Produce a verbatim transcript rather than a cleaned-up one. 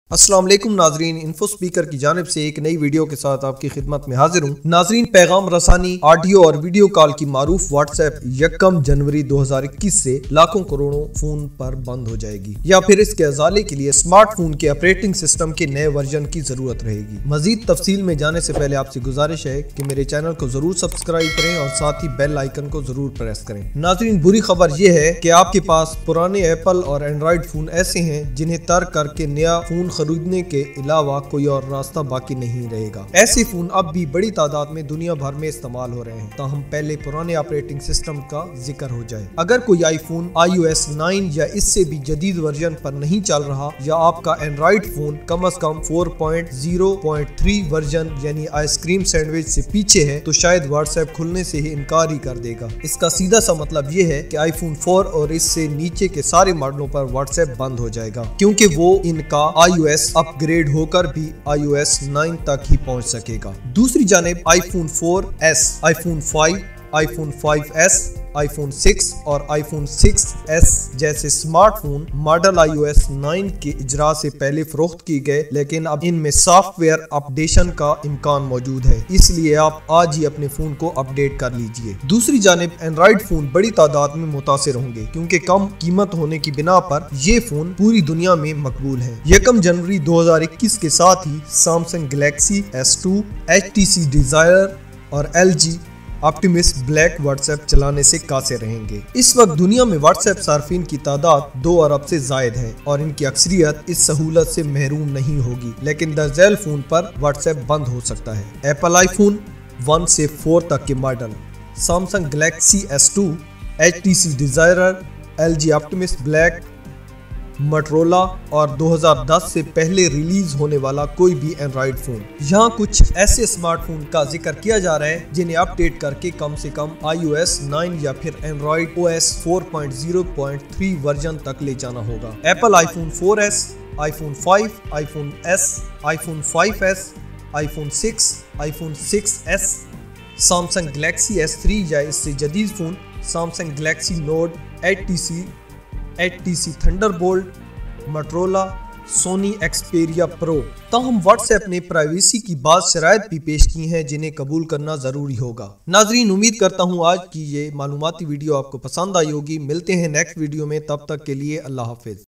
السلام علیکم ناظرین، انفو سپیکر کی جانب سے ایک نئی ویڈیو کے ساتھ آپ کی خدمت میں حاضر ہوں۔ ناظرین، پیغام رسانی، آڈیو اور ویڈیو کال کی معروف واٹس ایپ یکم جنوری دو ہزار اکیس سے لاکھوں کروڑوں فون پر بند ہو جائے گی، یا پھر اس کے ازالے کے لیے اسمارٹ فون کے آپریٹنگ سسٹم کے نئے ورژن کی ضرورت رہے گی۔ مزید تفصیل میں جانے سے پہلے آپ سے گزارش ہے کہ میرے چینل کو ضرور سبسکرائب کریں اور ساتھ ہی بیل آئیکن کو ضرور پریس کریں۔ ناظرین، بری خبر یہ ہے کہ آپ کے پاس پرانے ایپل اور اینڈرائیڈ فون ایسے ہیں جنہیں ترک کر کے نیا فون خریدنے کے علاوہ کوئی اور راستہ باقی نہیں رہے گا۔ ایسے فون اب بھی بڑی تعداد میں دنیا بھر میں استعمال ہو رہے ہیں، تاہم پہلے پرانے آپریٹنگ سسٹم کا ذکر ہو جائے۔ اگر کوئی آئی فون آئی او ایس نو یا اس سے بھی جدید ورژن پر نہیں چل رہا، یا آپ کا اینڈرائیڈ فون کم از کم چار پوائنٹ صفر پوائنٹ تین ورژن یعنی آئس کریم سینڈوچ سے پیچھے ہے، تو شاید واٹس ایپ کھلنے سے ہی انکار ہی کر دے گا۔ اس کا سیدھا سا مطلب یہ ہے کہ آئی فون چار اور اس سے نیچے کے سارے ماڈلوں پر واٹس ایپ بند ہو جائے گا، کیونکہ وہ ان کا آئی او ایس اپ گریڈ ہو کر بھی آئی او ایس نو تک ہی پہنچ سکے گا۔ دوسری جانب iPhone four S, iPhone five, iPhone five S, iPhone six اور آئی فون سکس ایس جیسے smart phone model iOS نو کے اجرا سے پہلے فروخت کی گئے، لیکن اب ان میں سافٹ ویئر اپڈیشن کا امکان موجود ہے، اس لیے آپ آج ہی اپنے فون کو اپڈیٹ کر لیجئے۔ دوسری جانب اینڈرائیڈ فون بڑی تعداد میں متاثر ہوں گے، کیونکہ کم قیمت ہونے کی بنا پر یہ فون پوری دنیا میں مقبول ہیں۔ یکم جنوری دو ہزار اکیس کے ساتھ ہی Samsung Galaxy S two, H T C Desire اور L G Optimus Black WhatsApp چلانے سے قاصر رہیں گے۔ اس وقت دنیا میں واٹس ایپ صارفین کی تعداد دو ارب سے زائد ہے، اور ان کی اکثریت اس سہولت سے محروم نہیں ہوگی، لیکن درج ذیل فون پر واٹس ایپ بند ہو سکتا ہے۔ ایپل آئی فون ون سے فور تک کے model, Samsung Galaxy S two, H T C Desire, L G Optimus Black, Motorola اور دو ہزار دس سے پہلے ریلیز ہونے والا کوئی بھی اینڈرائیڈ فون۔ یہاں کچھ ایسے اسمارٹ فون کا ذکر کیا جا رہا ہے جنہیں اپ ڈیٹ کر کے کم سے کم آئی او ایس نو یا پھر Android O S four point صفر پوائنٹ تین ورژن تک لے جانا ہوگا۔ Apple iPhone four S, iPhone five, iPhone S, iPhone five S, iPhone six, iPhone six S, Samsung Galaxy S three یا اس سے جدید phone Samsung Galaxy Note, H T C H T C Thunderbolt, Motorola, Sony Xperia Pro. تاہم what's app نے privacy کی بعض شرائط بھی پیش کی ہیں جنہیں قبول کرنا ضروری ہوگا۔ ناظرین، امید کرتا ہوں آج کی یہ معلوماتی ویڈیو آپ کو پسند آئی ہوگی۔ ملتے ہیں نیکسٹ ویڈیو میں، تب تک کے لیے اللہ حافظ۔